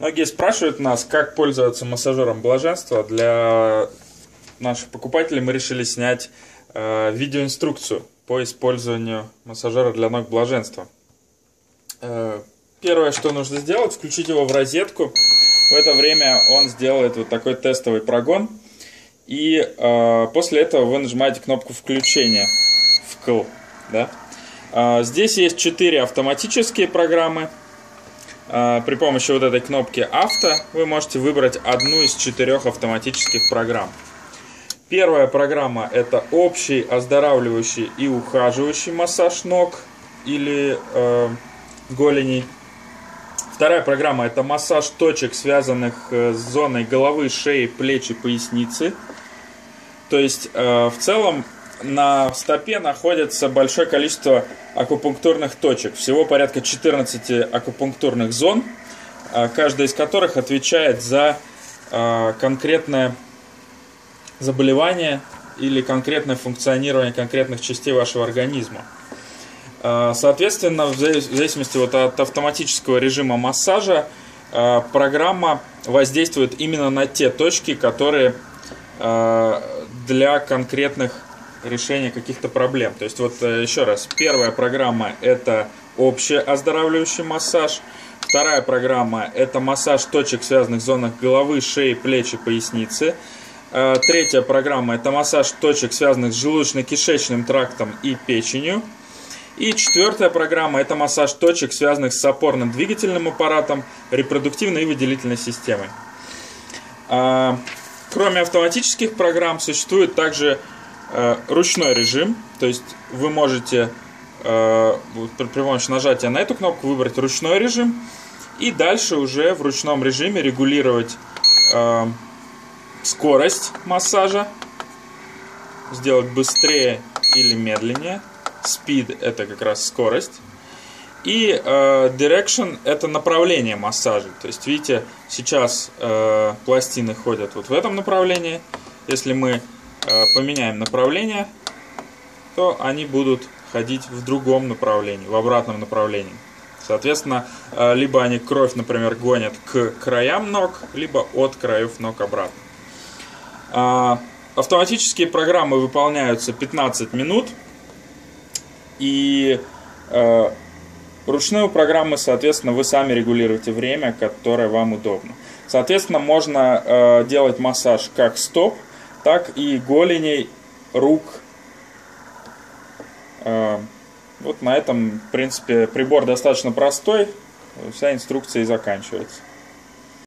Многие спрашивают нас, как пользоваться массажером блаженства. Для наших покупателей мы решили снять видеоинструкцию по использованию массажера для ног блаженства. Первое, что нужно сделать, включить его в розетку. В это время он сделает вот такой тестовый прогон. И после этого вы нажимаете кнопку включения, вкл. Да? Здесь есть 4 автоматические программы. При помощи вот этой кнопки авто вы можете выбрать одну из 4 автоматических программ. Первая программа — это общий оздоравливающий и ухаживающий массаж ног или голеней. Вторая программа — это массаж точек, связанных с зоной головы, шеи, плеч и поясницы. То есть в целом на стопе находится большое количество акупунктурных точек. Всего порядка 14 акупунктурных зон, каждая из которых отвечает за конкретное заболевание или конкретное функционирование конкретных частей вашего организма. Соответственно, в зависимости от автоматического режима массажа, программа воздействует именно на те точки, которые для конкретных решения каких-то проблем. То есть, вот еще раз, первая программа — это общий оздоравливающий массаж. Вторая программа — это массаж точек, связанных с зонах головы, шеи, плеч и поясницы. Третья программа — это массаж точек, связанных с желудочно-кишечным трактом и печенью. И четвертая программа — это массаж точек, связанных с опорно-двигательным аппаратом, репродуктивной и выделительной системой. Кроме автоматических программ существует также ручной режим, то есть вы можете при помощи нажатия на эту кнопку выбрать ручной режим и дальше уже в ручном режиме регулировать скорость массажа, сделать быстрее или медленнее. Speed — это как раз скорость. И direction — это направление массажа. То есть, видите, сейчас пластины ходят вот в этом направлении. Если мы поменяем направление, то они будут ходить в другом направлении, в обратном направлении. Соответственно, либо они кровь, например, гонят к краям ног, либо от краев ног обратно. Автоматические программы выполняются 15 минут. И ручную программу, соответственно, вы сами регулируете время, которое вам удобно. Соответственно, можно делать массаж как стоп, так и голеней, рук. Вот на этом, в принципе, прибор достаточно простой. Вся инструкция и заканчивается.